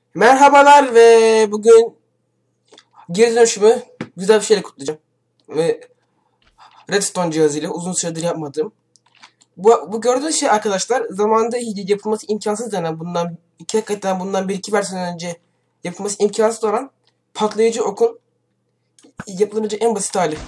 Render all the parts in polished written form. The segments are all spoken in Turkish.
Merhabalar ve bugün geri dönüşümü güzel bir şeyle kutlayacağım. Ve Redstone cihazıyla uzun süredir yapmadığım. Bu gördüğünüz şey arkadaşlar zamanında yapılması imkansız denen hakikaten bundan 1-2 versiyon önce yapılması imkansız olan patlayıcı okun yapılabilecek en basit hali.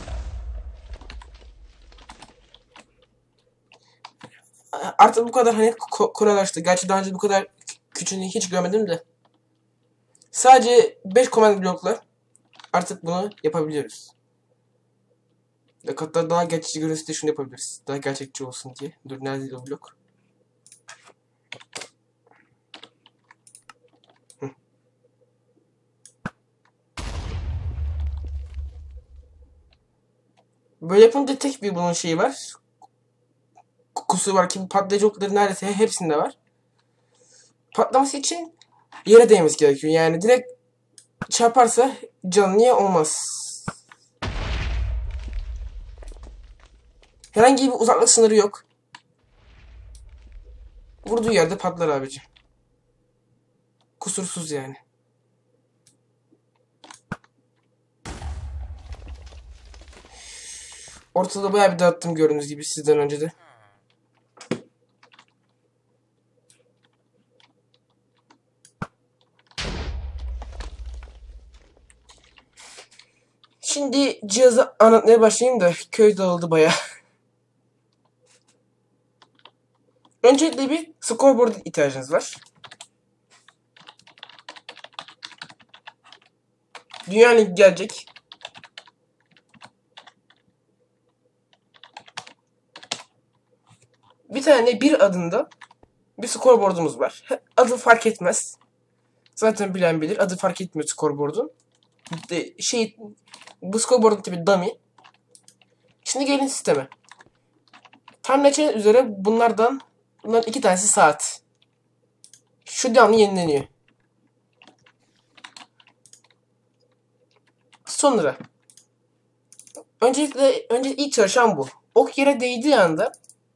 Artık bu kadar kolaylaştı. Gerçi daha önce bu kadar küçüğünü hiç görmedim de. Sadece 5 komand blokla artık bunu yapabiliyoruz. Hatta daha gerçekçi görüntüsü de şunu yapabiliriz. Daha gerçekçi olsun diye. Dur neredeydi o blok? Böyle yapınca tek bir bunun şeyi var. Kusuru var ki patlayıcı okları neredeyse hepsinde var. Patlaması için yere değmesi gerekiyor. Yani direkt çarparsa canı niye olmaz. Herhangi bir uzaklık sınırı yok. Vurduğu yerde patlar abici. Kusursuz yani. Ortada bayağı bir dağıttım gördüğünüz gibi sizden önce de. Şimdi cihazı anlatmaya başlayayım da köy dağıldı bayağı. Öncelikle bir scoreboard ihtiyacınız var. Dünya Link gelecek. Bir tane bir adında bir scoreboard'umuz var. Adı fark etmez. Zaten bilen bilir. Adı fark etmiyor scoreboard'un. Bu scoreboard'un tipi dummy. Şimdi gelin sisteme. Tahmin edeceğiniz üzere bunlardan iki tanesi saat. Şu devamlı yenileniyor. Sonra öncelikle ilk çalışan bu. Ok yere değdiği anda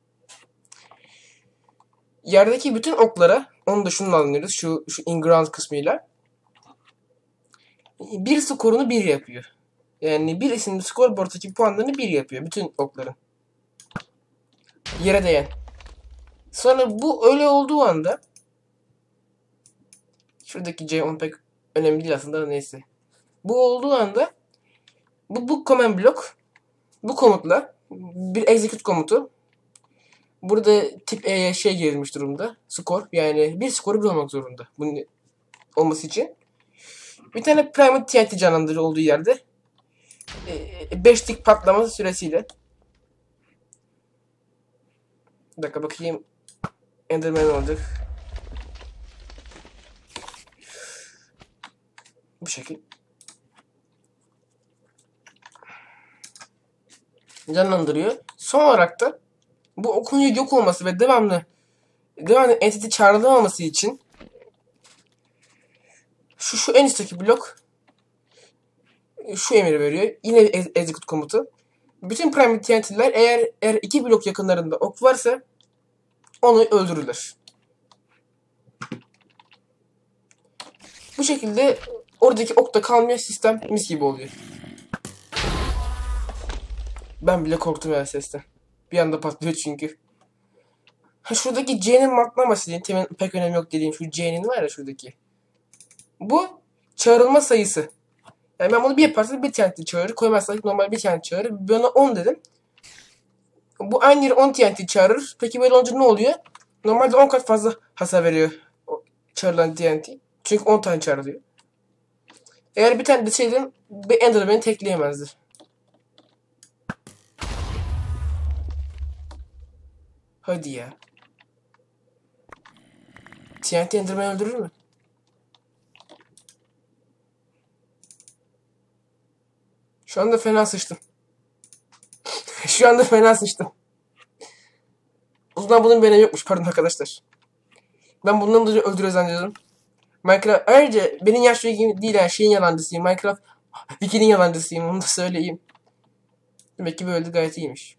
yerdeki bütün oklara, onu da şununla anlıyoruz, şu in-ground kısmıyla, bir skorunu 1 yapıyor. Yani bir isimli scoreboard'daki puanlarını 1 yapıyor bütün okların. Yere değen. Sonra bu öyle olduğu anda şuradaki C10 pek önemli değil aslında, neyse. Bu olduğu anda bu command block bu komutla bir execute komutu, burada tip E'ye şey girilmiş durumda. Skor, yani bir skoru bir olmak zorunda bunun olması için. Bir tane primary TNT canlandırıcı olduğu yerde 5'lik patlama süresiyle. Bir dakika bakayım. Enderman olacak. Bu şekil. Canlandırıyor. Son olarak da bu okun yok olması ve devamlı entity çağrılamaması için şu en üstteki blok şu emiri veriyor. Yine execute komutu. Bütün primary TNT'ler eğer 2 blok yakınlarında ok varsa onu öldürürler. Bu şekilde oradaki ok da kalmıyor, sistem mis gibi oluyor. Ben bile korktum ya sesten. Bir anda patlıyor çünkü. Şuradaki C'nin marklaması diyeyim. Temin pek önemi yok dediğim şu C'nin var ya şuradaki. Bu çağrılma sayısı. Yani ben bunu bir yaparsam bir TNT çağırır. Koymazsak normal bir TNT çağırır. Ben ona 10 dedim. Bu aynı yere 10 TNT çağırır. Peki böyle olunca ne oluyor? Normalde 10 kat fazla hasar veriyor o çağrılan TNT. Çünkü 10 tane çağrılıyor. Eğer bir tane deseydim Ender beni tekleyemezdi. Hadi ya. TNT Enderman'i öldürür mü? Şu anda fena sıçtım. Şu anda fena sıçtım. O zaman bunun bir önemi yokmuş. Pardon arkadaşlar. Ben bundan dolayı öldürüyor zannediyorum. Minecraft ayrıca benim yaşlı değil yani şeyin yalancısıyım. Minecraft Wiki'nin yalancısıyım. Onu da söyleyeyim. Demek ki böyle gayet iyiymiş.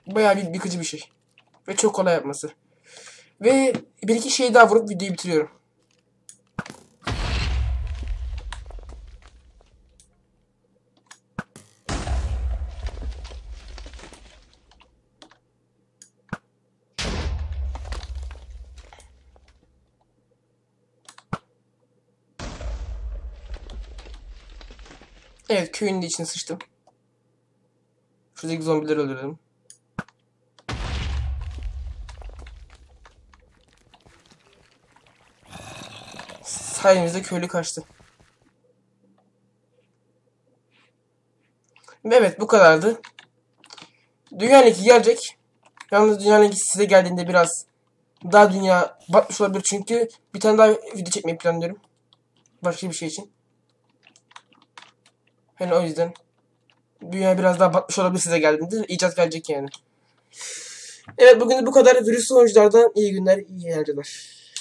Bayağı bir yıkıcı bir şey. Ve çok kolay yapması. Ve bir iki şey daha vurup videoyu bitiriyorum. Evet, köyün de içine sıçtım. Şuradaki zombileri öldürdüm. Sayenizde köylü kaçtı. Ve evet, bu kadardı. Dünya linki gelecek. Yalnız dünya linki size geldiğinde biraz daha dünya batmış olabilir, çünkü bir tane daha video çekmeyi planlıyorum. Başka bir şey için. Hani o yüzden dünya biraz daha batmış olabilir size geldiğinde. İcat gelecek yani. Evet, bugün de bu kadar. Virüslü oyunculardan iyi günler, iyi eğlenceler.